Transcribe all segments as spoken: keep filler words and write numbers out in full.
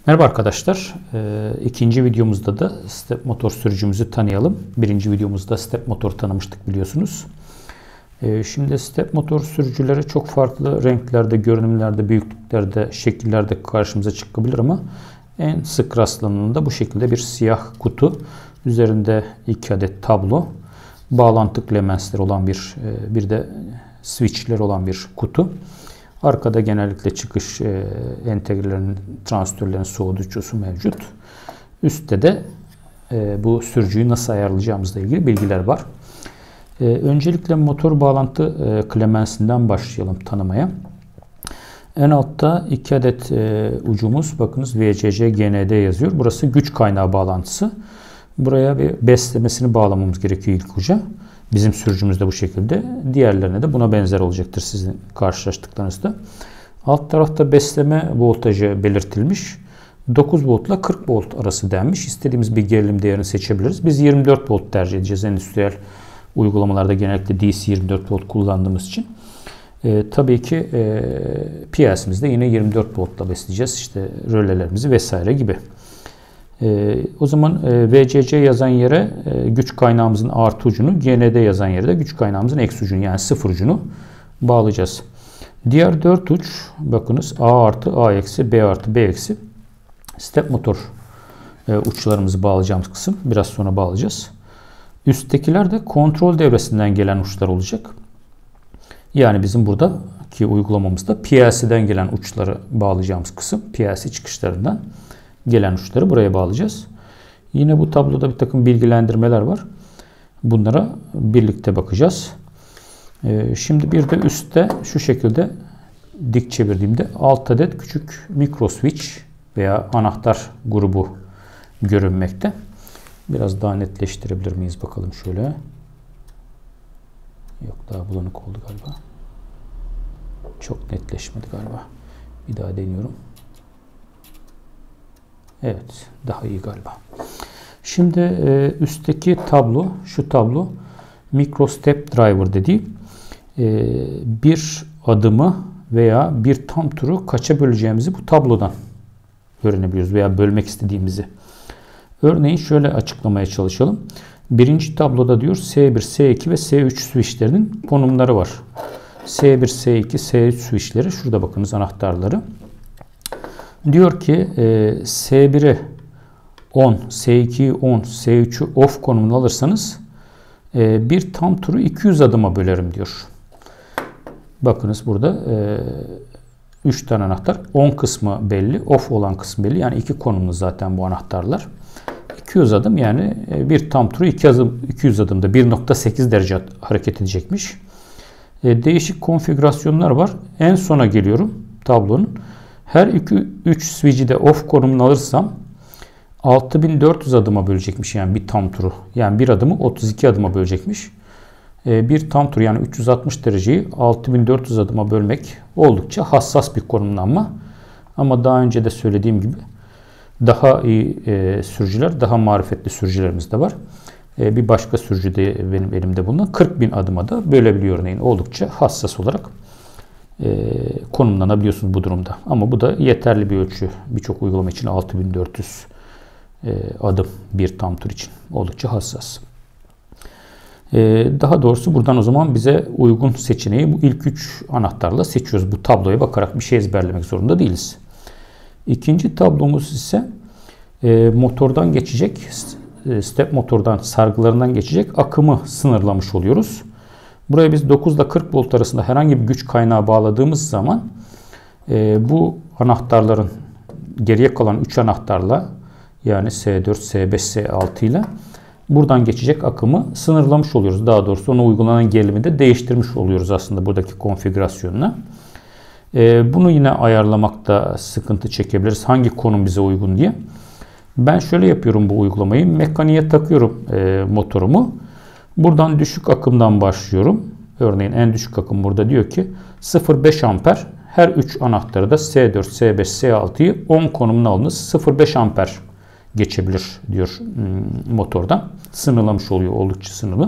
Merhaba arkadaşlar. Ee, ikinci videomuzda da step motor sürücümüzü tanıyalım. Birinci videomuzda step motor tanımıştık biliyorsunuz. Ee, şimdi step motor sürücüleri çok farklı renklerde, görünümlerde, büyüklüklerde, şekillerde karşımıza çıkabilir ama en sık rastlanan da bu şekilde bir siyah kutu. Üzerinde iki adet tablo, bağlantı klemensleri olan bir, bir de switchler olan bir kutu. Arkada genellikle çıkış e, entegrelerinin, transistörlerin soğutucusu mevcut. Üstte de e, bu sürücüyü nasıl ayarlayacağımızla ilgili bilgiler var. E, öncelikle motor bağlantı e, klemensinden başlayalım tanımaya. En altta iki adet e, ucumuz, bakınız V C C G N D yazıyor. Burası güç kaynağı bağlantısı. Buraya bir beslemesini bağlamamız gerekiyor ilk uca. Bizim sürücümüz de bu şekilde. Diğerlerine de buna benzer olacaktır sizin karşılaştıklarınızda. Alt tarafta besleme voltajı belirtilmiş. dokuz voltla kırk volt arası denmiş. İstediğimiz bir gerilim değerini seçebiliriz. Biz yirmi dört volt tercih edeceğiz. Endüstriyel uygulamalarda genellikle D C yirmi dört volt kullandığımız için. Ee, tabii ki e, P L C'imizde yine yirmi dört voltla besleyeceğiz. İşte rölelerimizi vesaire gibi. Ee, o zaman e, V C C yazan yere e, güç kaynağımızın artı ucunu, G N D yazan yere de güç kaynağımızın eksi ucunu, yani sıfır ucunu bağlayacağız. Diğer dört uç, bakınız A artı, A eksi, B artı, B eksi step motor e, uçlarımızı bağlayacağımız kısım. Biraz sonra bağlayacağız. Üsttekiler de kontrol devresinden gelen uçlar olacak. Yani bizim buradaki uygulamamızda P L C'den gelen uçları bağlayacağımız kısım. P L C çıkışlarından gelen uçları buraya bağlayacağız. Yine bu tabloda bir takım bilgilendirmeler var. Bunlara birlikte bakacağız. Ee, şimdi bir de üstte şu şekilde dik çevirdiğimde alt adet küçük mikro switch veya anahtar grubu görünmekte. Biraz daha netleştirebilir miyiz bakalım şöyle. Yok, daha bulanık oldu galiba. Çok netleşmedi galiba. Bir daha deniyorum. Evet, daha iyi galiba. Şimdi e, üstteki tablo, şu tablo micro step driver dediği e, bir adımı veya bir tam turu kaça böleceğimizi bu tablodan öğrenebiliyoruz veya bölmek istediğimizi. Örneğin şöyle açıklamaya çalışalım. Birinci tabloda diyor S bir, S iki ve S üç switchlerinin konumları var. S bir, S iki, S üç switchleri şurada, bakınız anahtarları. Diyor ki e, S bir'i on, S iki'yi on, S üç'ü off konumuna alırsanız e, bir tam turu iki yüz adıma bölerim diyor. Bakınız burada üç e, tane anahtar. on kısmı belli, off olan kısmı belli. Yani iki konumlu zaten bu anahtarlar. iki yüz adım, yani bir tam turu iki adım, iki yüz adımda bir nokta sekiz derece hareket edecekmiş. E, değişik konfigürasyonlar var. En sona geliyorum tablonun. Her üç switch'i de off konumunu alırsam altı bin dört yüz adıma bölecekmiş, yani bir tam turu. Yani bir adımı otuz iki adıma bölecekmiş. Ee, bir tam tur, yani üç yüz altmış dereceyi altı bin dört yüz adıma bölmek oldukça hassas bir konumlanma. Ama daha önce de söylediğim gibi daha iyi e, sürücüler, daha marifetli sürücülerimiz de var. E, bir başka sürücü de benim elimde bulunan kırk bin adıma da bölebiliyor örneğin. Oldukça hassas olarak E, konumlanabiliyorsunuz bu durumda. Ama bu da yeterli bir ölçü. Birçok uygulama için altı bin dört yüz e, adım bir tam tur için. Oldukça hassas. E, daha doğrusu buradan o zaman bize uygun seçeneği bu ilk üç anahtarla seçiyoruz. Bu tabloya bakarak bir şey ezberlemek zorunda değiliz. İkinci tablomuz ise e, motordan geçecek, e, step motordan, sargılarından geçecek akımı sınırlamış oluyoruz. Buraya biz dokuz ile kırk volt arasında herhangi bir güç kaynağı bağladığımız zaman e, bu anahtarların geriye kalan üç anahtarla, yani S dört, S beş, S altı ile buradan geçecek akımı sınırlamış oluyoruz. Daha doğrusu ona uygulanan gerilimi de değiştirmiş oluyoruz aslında buradaki konfigürasyonla. E, bunu yine ayarlamakta sıkıntı çekebiliriz. Hangi konum bize uygun diye. Ben şöyle yapıyorum bu uygulamayı. Mekaniğe takıyorum e, motorumu. Buradan düşük akımdan başlıyorum. Örneğin en düşük akım burada diyor ki sıfır virgül beş amper. Her üç anahtarı da S dört, S beş, S altıyı on konumuna alınız. sıfır virgül beş amper geçebilir diyor motordan. Sınırlamış oluyor, oldukça sınırlı.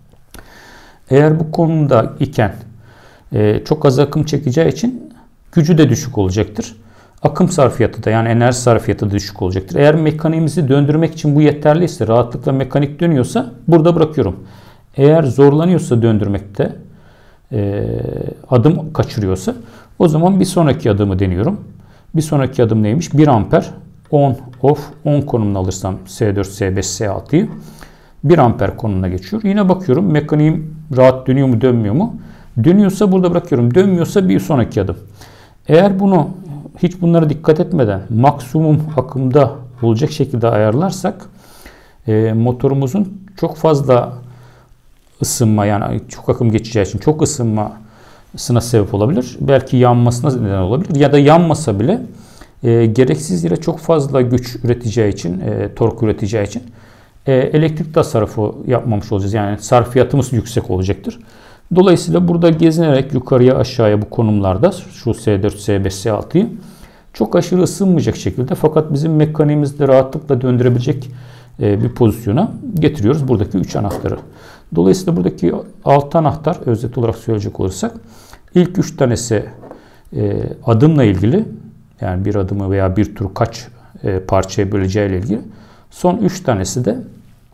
Eğer bu konumda iken e, çok az akım çekeceği için gücü de düşük olacaktır. akım sarfiyatı da yani enerji sarfiyatı da düşük olacaktır. Eğer mekaniğimizi döndürmek için bu yeterliyse, rahatlıkla mekanik dönüyorsa burada bırakıyorum. Eğer zorlanıyorsa döndürmekte, e, adım kaçırıyorsa o zaman bir sonraki adımı deniyorum. Bir sonraki adım neymiş? bir amper on off on konumuna alırsam S dört, S beş, S altıyı bir amper konumuna geçiyor. Yine bakıyorum mekaniğim rahat dönüyor mu dönmüyor mu? Dönüyorsa burada bırakıyorum. Dönmüyorsa bir sonraki adım. Eğer bunu hiç bunlara dikkat etmeden maksimum akımda olacak şekilde ayarlarsak e, motorumuzun çok fazla ısınma yani çok akım geçeceği için çok ısınmasına sebep olabilir. Belki yanmasına neden olabilir. Ya da yanmasa bile e, gereksiz yere çok fazla güç üreteceği için, e, tork üreteceği için e, elektrik tasarrufu yapmamış olacağız. Yani sarfiyatımız yüksek olacaktır. Dolayısıyla burada gezinerek yukarıya aşağıya bu konumlarda şu S dört, S beş, S altıyı çok aşırı ısınmayacak şekilde fakat bizim mekaniğimizde rahatlıkla döndürebilecek bir pozisyona getiriyoruz buradaki üç anahtarı. Dolayısıyla buradaki altı anahtar özet olarak söyleyecek olursak ilk üç tanesi adımla ilgili yani bir adımı veya bir tur kaç parçaya böleceği ile ilgili. Son üç tanesi de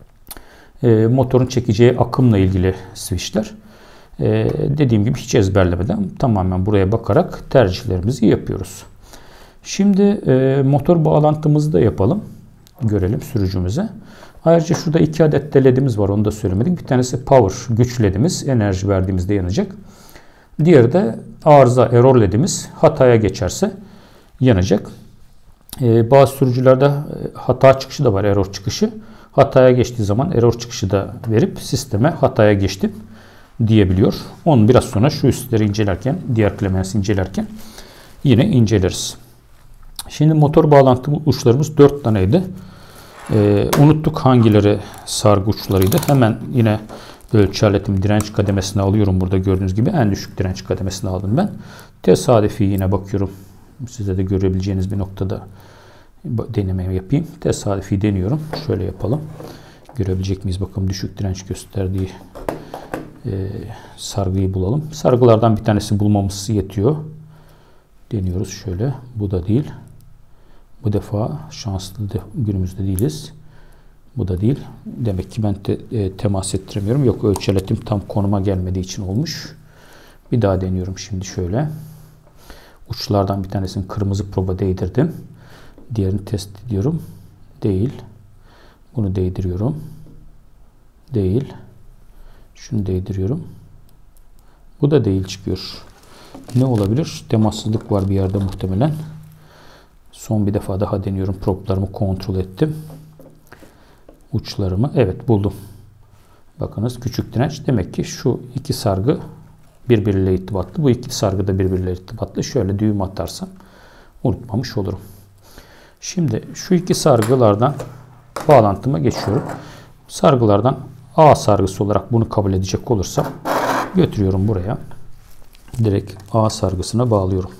motorun çekeceği akımla ilgili switchler. Ee, dediğim gibi hiç ezberlemeden tamamen buraya bakarak tercihlerimizi yapıyoruz. Şimdi e, motor bağlantımızı da yapalım. Görelim sürücümüze. Ayrıca şurada iki adet de ledimiz var. Onu da söylemedik. Bir tanesi power güç ledimiz. Enerji verdiğimizde yanacak. Diğeri de arıza error ledimiz. Hataya geçerse yanacak. E, bazı sürücülerde hata çıkışı da var. Error çıkışı. Hataya geçtiği zaman error çıkışı da verip sisteme hataya geçtim diyebiliyor. Onu biraz sonra şu üstleri incelerken, diğer klemensi incelerken yine inceleriz. Şimdi motor bağlantı uçlarımız dört taneydi. Ee, unuttuk hangileri sargı uçlarıydı. Hemen yine ölçü aletimi direnç kademesine alıyorum. Burada gördüğünüz gibi en düşük direnç kademesine aldım ben. Tesadüfi yine bakıyorum. Size de görebileceğiniz bir noktada deneme yapayım. Tesadüfi deniyorum. Şöyle yapalım. Görebilecek miyiz? Bakalım düşük direnç gösterdiği e, sargıyı bulalım. Sargılardan bir tanesi bulmamız yetiyor. Deniyoruz şöyle. Bu da değil. Bu defa şanslı de, günümüzde değiliz. Bu da değil. Demek ki ben te, e, temas ettiremiyorum. Yok, ölçü aletim tam konuma gelmediği için olmuş. Bir daha deniyorum şimdi şöyle. Uçlardan bir tanesini kırmızı proba değdirdim. Diğerini test ediyorum. Değil. Bunu değdiriyorum. Değil. Şunu değdiriyorum. Bu da değil çıkıyor. Ne olabilir? Temassızlık var bir yerde muhtemelen. Son bir defa daha deniyorum. Problarımı kontrol ettim. Uçlarımı. Evet, buldum. Bakınız küçük direnç. Demek ki şu iki sargı birbiriyle irtibatlı. Bu iki sargı da birbiriyle irtibatlı. Şöyle düğüm atarsam unutmamış olurum. Şimdi şu iki sargılardan bağlantıma geçiyorum. Sargılardan A sargısı olarak bunu kabul edecek olursam götürüyorum buraya. Direkt A sargısına bağlıyorum.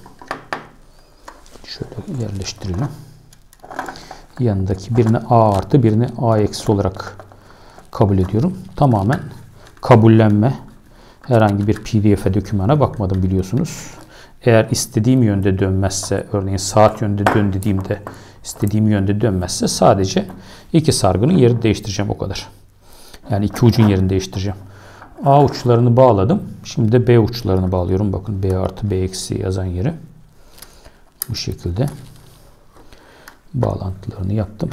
Şöyle yerleştiriyorum. Yanındaki birini A artı birini A eksi olarak kabul ediyorum. Tamamen kabullenme. Herhangi bir P D F'e dokümana bakmadım biliyorsunuz. Eğer istediğim yönde dönmezse, örneğin saat yönde dön dediğimde istediğim yönde dönmezse sadece iki sargının yerini değiştireceğim, o kadar. Yani iki ucun yerini değiştireceğim. A uçlarını bağladım. Şimdi de B uçlarını bağlıyorum. Bakın B artı B eksi yazan yeri. Bu şekilde bağlantılarını yaptım.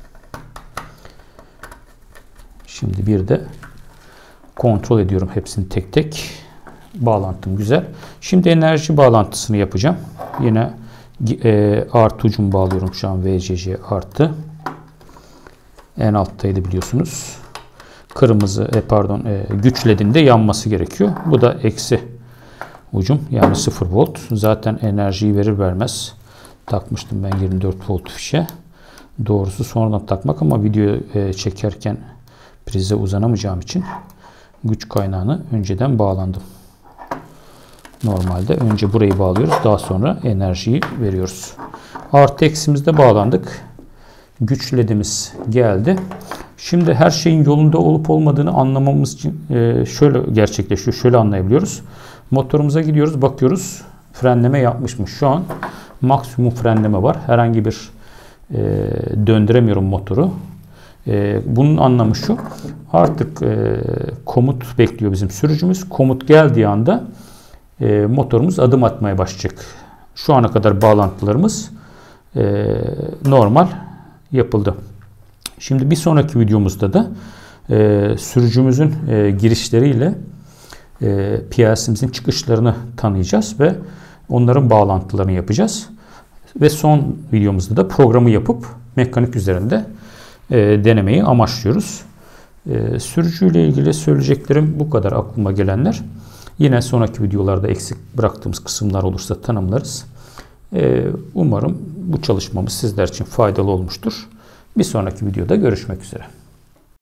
Şimdi bir de kontrol ediyorum hepsini tek tek. Bağlantım güzel. Şimdi enerji bağlantısını yapacağım. Yine e, artı ucumu bağlıyorum şu an V C C artı. En alttaydı biliyorsunuz. Kırmızı e, pardon e, güç ledinde yanması gerekiyor. Bu da eksi ucum yani sıfır volt. Zaten enerjiyi verir vermez takmıştım ben yirmi dört volt fişe. Doğrusu sonradan takmak ama video e, çekerken prize uzanamayacağım için güç kaynağını önceden bağlandım. Normalde önce burayı bağlıyoruz. Daha sonra enerjiyi veriyoruz. Artı eksimizde bağlandık. Güç ledimiz geldi. Şimdi her şeyin yolunda olup olmadığını anlamamız için şöyle gerçekleşiyor. Şöyle anlayabiliyoruz. Motorumuza gidiyoruz. Bakıyoruz. Frenleme yapmış mı? Şu an maksimum frenleme var. Herhangi bir e, döndüremiyorum motoru. E, bunun anlamı şu. Artık e, komut bekliyor bizim sürücümüz. Komut geldiği anda e, motorumuz adım atmaya başlayacak. Şu ana kadar bağlantılarımız e, normal yapıldı. Şimdi bir sonraki videomuzda da e, sürücümüzün e, girişleriyle e, P L C'mizin çıkışlarını tanıyacağız ve onların bağlantılarını yapacağız. Ve son videomuzda da programı yapıp mekanik üzerinde e, denemeyi amaçlıyoruz. E, sürücüyle ilgili söyleyeceklerim bu kadar, aklıma gelenler. Yine sonraki videolarda eksik bıraktığımız kısımlar olursa tanımlarız. E, umarım bu çalışmamız sizler için faydalı olmuştur. Bir sonraki videoda görüşmek üzere.